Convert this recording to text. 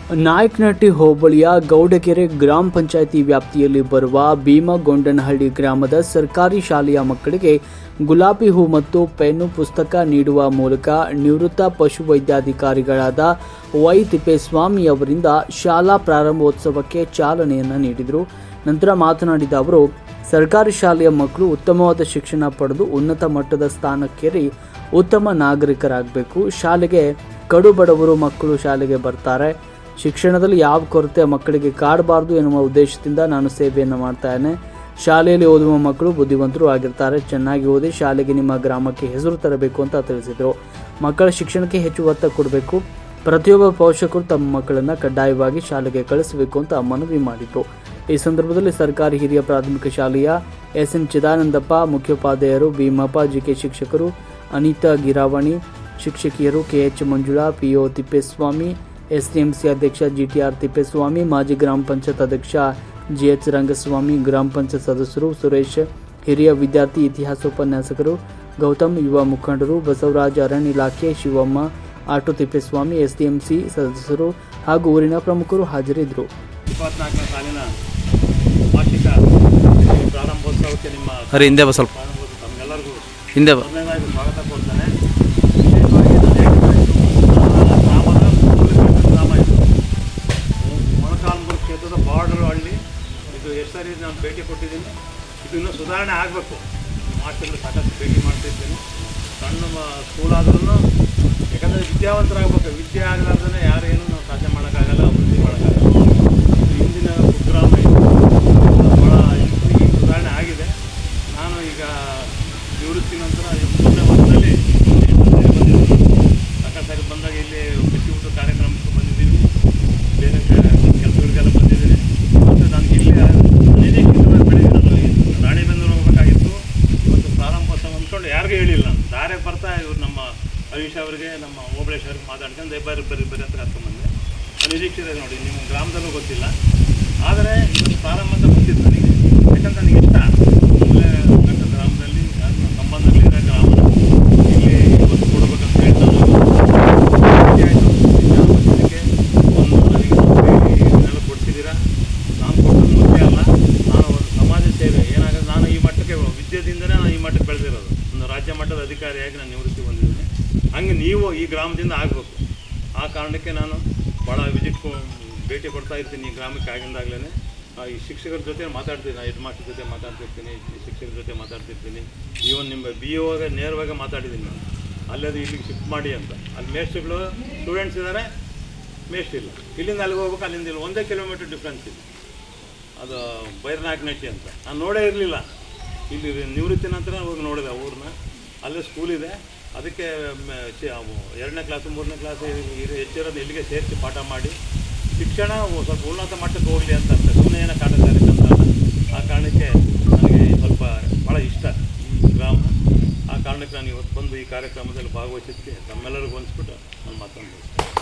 ನಾಯಕನಹಟ್ಟಿ ಹೋಬಳಿಯ ಗೌಡಗೆರೆ ಗ್ರಾಮ ಪಂಚಾಯಿತಿ ವ್ಯಾಪ್ತಿಯಲ್ಲಿ ಬರುವ ಭೀಮಗೊಂಡನಹಳ್ಳಿ ಗ್ರಾಮದ ಸರ್ಕಾರಿ ಶಾಲೆಯ ಮಕ್ಕಳಿಗೆ ಗುಲಾಬಿ ಹೂ ಮತ್ತು ಪೆನ್ನು ಪುಸ್ತಕ ನೀಡುವ ಮೂಲಕ ನಿವೃತ್ತ ಪಶುವೈದ್ಯಾಧಿಕಾರಿಗಳಾದ ವೈ ತಿಪ್ಪೇಸ್ವಾಮಿ ಅವರಿಂದ ಶಾಲಾ ಪ್ರಾರಂಭೋತ್ಸವಕ್ಕೆ ಚಾಲನೆಯನ್ನು ನೀಡಿದರು. ನಂತರ ಮಾತನಾಡಿದ ಅವರು, ಸರ್ಕಾರಿ ಶಾಲೆಯ ಮಕ್ಕಳು ಉತ್ತಮವಾದ ಶಿಕ್ಷಣ ಪಡೆದು ಉನ್ನತ ಮಟ್ಟದ ಸ್ಥಾನಕ್ಕೇರಿ ಉತ್ತಮ ನಾಗರಿಕರಾಗಬೇಕು. ಶಾಲೆಗೆ ಕಡು ಬಡವರು ಮಕ್ಕಳು ಶಾಲೆಗೆ ಬರ್ತಾರೆ. ಶಿಕ್ಷಣದಲ್ಲಿ ಯಾವ ಕೊರತೆ ಮಕ್ಕಳಿಗೆ ಕಾಡಬಾರದು ಎನ್ನುವ ಉದ್ದೇಶದಿಂದ ನಾನು ಸೇವೆಯನ್ನು ಮಾಡ್ತಾ ಇದ್ದೇನೆ. ಶಾಲೆಯಲ್ಲಿ ಓದುವ ಮಕ್ಕಳು ಬುದ್ಧಿವಂತರು ಆಗಿರ್ತಾರೆ. ಚೆನ್ನಾಗಿ ಓದಿ ಶಾಲೆಗೆ ನಿಮ್ಮ ಗ್ರಾಮಕ್ಕೆ ಹೆಸರು ತರಬೇಕು ಅಂತ ತಿಳಿಸಿದರು. ಮಕ್ಕಳ ಶಿಕ್ಷಣಕ್ಕೆ ಹೆಚ್ಚು ಒತ್ತು ಕೊಡಬೇಕು. ಪ್ರತಿಯೊಬ್ಬ ಪೋಷಕರು ತಮ್ಮ ಮಕ್ಕಳನ್ನು ಕಡ್ಡಾಯವಾಗಿ ಶಾಲೆಗೆ ಕಳಿಸಬೇಕು ಅಂತ ಮನವಿ ಮಾಡಿದರು. ಈ ಸಂದರ್ಭದಲ್ಲಿ ಸರ್ಕಾರಿ ಹಿರಿಯ ಪ್ರಾಥಮಿಕ ಶಾಲೆಯ ಎಸ್ಎನ್ ಚಿದಾನಂದಪ್ಪ, ಮುಖ್ಯೋಪಾಧ್ಯಾಯರು ಭೀಮಪ್ಪ, ಜಿಕೆ ಶಿಕ್ಷಕರು ಅನಿತಾ ಗಿರಾವಣಿ, ಶಿಕ್ಷಕಿಯರು KH Manjula, PO Thippeswamy, SDMC ಅಧ್ಯಕ್ಷ ಜಿಟಿಆರ್ ತಿಪ್ಪೇಸ್ವಾಮಿ, ಮಾಜಿ ಗ್ರಾಮ ಪಂಚಾಯತ್ ಅಧ್ಯಕ್ಷ ಜಿಎಚ್ ರಂಗಸ್ವಾಮಿ, ಗ್ರಾಮ ಪಂಚಾಯತ್ ಸದಸ್ಯರು ಸುರೇಶ್, ಹಿರಿಯ ವಿದ್ಯಾರ್ಥಿ ಇತಿಹಾಸ ಉಪನ್ಯಾಸಕರು ಗೌತಮ್, ಯುವ ಮುಖಂಡರು ಬಸವರಾಜ್, ಅರಣ್ಯ ಇಲಾಖೆ ಶಿವಮ್ಮ, ಆಟೋ ತಿಪ್ಪೇಸ್ವಾಮಿ, ಎಸ್ಡಿಎಂಸಿ ಸದಸ್ಯರು ಹಾಗೂ ಊರಿನ ಪ್ರಮುಖರು ಹಾಜರಿದ್ದರು. 24ನೇ ಸಾಲಿನ ವಾರ್ಷಿಕ ಪ್ರಾರಂಭೋತ್ಸವಕ್ಕೆ ನಿಮ್ಮ ಹಿಂದೆ ಸ್ವಲ್ಪ ತಮ್ಮೆಲ್ಲರಿಗೂ ಹಿಂದೆ ಸ್ವಾಗತ ಕೊಡ್ತಾನೆ. ಮೊಳಕಾಲ್ಮೂರು ಕ್ಷೇತ್ರದ ಬಾರ್ಡರ್ ಹಳ್ಳಿ ಇದು. ಎಷ್ಟು ಸಾರಿ ನಾನು ಭೇಟಿ ಕೊಟ್ಟಿದ್ದೀನಿ. ಇದು ಇನ್ನೂ ಸುಧಾರಣೆ ಆಗಬೇಕು. ಮಾಸ್ಟರ್ಗಳು ಸಾಕಷ್ಟು ಭೇಟಿ ಮಾಡ್ತಿದ್ದೀನಿ. ಸಣ್ಣ ಸ್ಕೂಲ್ ಆದ್ರೂ ಯಾಕಂದರೆ ವಿದ್ಯಾವಂತರಾಗಬೇಕು. ವಿದ್ಯೆ ಆಗಲಾರ್ದೇ ಯಾರೇನು ನಾವು ಸಾಧ್ಯ ಮಾಡೋಕ್ಕಾಗಲ್ಲ, ಅಭಿವೃದ್ಧಿ ಮಾಡೋಕ್ಕಾಗಲ್ಲ. ಹಿಂದಿನ ಕುಗ್ರಾಮ ಭಾಳ ಈಗ ಸುಧಾರಣೆ ಆಗಿದೆ. ನಾನು ಈಗ ನಿವೃತ್ತಿ ನಂತರ 3ನೇ ವರ್ಷದಲ್ಲಿ ಸಾಕಷ್ಟು ಬಂದಾಗ ಇಲ್ಲಿ ಬಿಸಿ ಊಟ ಕಾರ್ಯಕ್ರಮಕ್ಕೆ ಬಂದಿದ್ದೀವಿ. ಬೇರೆ ಕೆಲಸಗಳಿಗೆಲ್ಲ ಬಂದಿದ್ದೀನಿ. ಮತ್ತು ನನಗೆ ಇಲ್ಲಿ ನಿರೀಕ್ಷಿತವಾಗಿ ಬೆಳೆದಿರೋದು ರಾಣಿಬೆನ್ನೂರು ಹೋಗಬೇಕಾಗಿತ್ತು. ಇವತ್ತು ಪ್ರಾರಂಭೋತ್ಸವ ಅಂದ್ಕೊಂಡು ಯಾರಿಗೂ ಹೇಳಿಲ್ಲ. ನಾನು ದಾರೆ ಬರ್ತಾ ಇವ್ರು ನಮ್ಮ ಹರೀಶ್ ಅವರಿಗೆ, ನಮ್ಮ ಓಬಳೇಶ್ ಅವ್ರಿಗೆ ಮಾತಾಡ್ಕೊಂಡು ಬರ್ರಿ ಅಂತ ಕರ್ಕೊಂಡ್ಬಂದೆ. ನಿರೀಕ್ಷಿತ ನೋಡಿ, ನಿಮ್ಮ ಗ್ರಾಮದಲ್ಲೂ ಗೊತ್ತಿಲ್ಲ. ಆದರೆ ಇವತ್ತು ಪ್ರಾರಂಭ ಅಂತ ಗೊತ್ತಿತ್ತು ನನಗೆ. ಯಾಕಂದ್ರೆ ನನಗೆ ಇಷ್ಟ ಒಳ್ಳೆ ಗ್ರಾಮದಲ್ಲಿ ಸಂಬಂಧಗಳಿರೋ ಗ್ರಾಮ ಇಲ್ಲಿ ಇವತ್ತು ಕೊಡಬೇಕಂತ ಹೇಳ್ತಾರೆ. ಇದಕ್ಕೆ ಒಂದು ನನಗೆ ಇದನ್ನೆಲ್ಲ ಕೊಡ್ತಿದ್ದೀರಾ. ನಾನು ಕೊಟ್ಟದ್ದು ಮುಖ್ಯ ಅಲ್ಲ, ನಾನು ಒಂದು ಸಮಾಜ ಸೇವೆ ಏನಾಗುತ್ತೆ. ನಾನು ಈ ಮಟ್ಟಕ್ಕೆ ವಿದ್ಯೆಯಿಂದಲೇ ನಾನು ಈ ಮಟ್ಟಕ್ಕೆ ಬೆಳೆದಿರೋದು. ಒಂದು ರಾಜ್ಯ ಮಟ್ಟದ ಅಧಿಕಾರಿಯಾಗಿ ನಾನು ನಿವೃತ್ತಿ ಹೊಂದಿದ್ದೀನಿ. ಹಂಗೆ ನೀವು ಈ ಗ್ರಾಮದಿಂದ ಆಗಬೇಕು. ಆ ಕಾರಣಕ್ಕೆ ನಾನು ಭಾಳ ಭೇಟಿ ಕೊಡ್ತಾ ಇರ್ತೀನಿ ಈ ಗ್ರಾಮಕ್ಕೆ. ಆಗಿಂದಾಗಲೇ ಈ ಶಿಕ್ಷಕರ ಜೊತೆ ಮಾತಾಡ್ತೀನಿ, ಹೆಡ್ ಮಾಸ್ಟರ್ ಜೊತೆ ಮಾತಾಡ್ತಿರ್ತೀನಿ, ಶಿಕ್ಷಕರ ಜೊತೆ ಮಾತಾಡ್ತಿರ್ತೀನಿ. ಈವನ್ ನಿಮ್ಮ BO ನೇರವಾಗಿ ಮಾತಾಡಿದ್ದೀನಿ ನಾನು. ಅಲ್ಲದು ಇಲ್ಲಿಗೆ ಶಿಫ್ಟ್ ಮಾಡಿ ಅಂತ. ಅಲ್ಲಿ ಮೇಸ್ಟ್ರುಗಳು ಸ್ಟೂಡೆಂಟ್ಸ್ ಇದ್ದಾರೆ, ಮೇಸ್ಟ್ ಇಲ್ಲ. ಇಲ್ಲಿಂದ ಅಲ್ಲಿಗೆ ಹೋಗ್ಬೇಕು, ಅಲ್ಲಿಂದ ಇಲ್ಲ 1 ಕಿಲೋಮೀಟ್ರ್ ಡಿಫ್ರೆನ್ಸ್ ಇದೆ. ಅದು ಬೈರನಾಯಕನಹಟ್ಟಿ ಅಂತ. ನಾನು ನೋಡೇ ಇರಲಿಲ್ಲ. ಇಲ್ಲಿ ನಿವೃತ್ತಿ ನಂತರ ಹೋಗಿ ನೋಡಿದೆ ಊರನ್ನ. ಅಲ್ಲೇ ಸ್ಕೂಲ್ ಇದೆ. ಅದಕ್ಕೆ 2ನೇ ಕ್ಲಾಸು 3ನೇ ಕ್ಲಾಸ್ ಹೆಚ್ಚಿರೋದು ಇಲ್ಲಿಗೆ ಸೇರಿಸಿ ಪಾಠ ಮಾಡಿ ಶಿಕ್ಷಣ ಸ್ವಲ್ಪ ಉನ್ನತ ಮಟ್ಟಕ್ಕೆ ಹೋಗಲಿ ಅಂತ ಸುಮ್ಮನೆ ಏನೋ ಕಾಟಚಾರಿ ಅಂತ. ಆ ಕಾರಣಕ್ಕೆ ನನಗೆ ಸ್ವಲ್ಪ ಭಾಳ ಇಷ್ಟ ಈ ಗ್ರಾಮ. ಆ ಕಾರಣಕ್ಕೆ ನಾನು ಇವತ್ತು ಬಂದು ಈ ಕಾರ್ಯಕ್ರಮದಲ್ಲಿ ಭಾಗವಹಿಸಿದ್ದಕ್ಕೆ ನಮ್ಮೆಲ್ಲರಿಗೂ ಹೊಂದಿಸ್ಬಿಟ್ಟು ನಾನು ಮಾತನಾಡ್ತೀನಿ.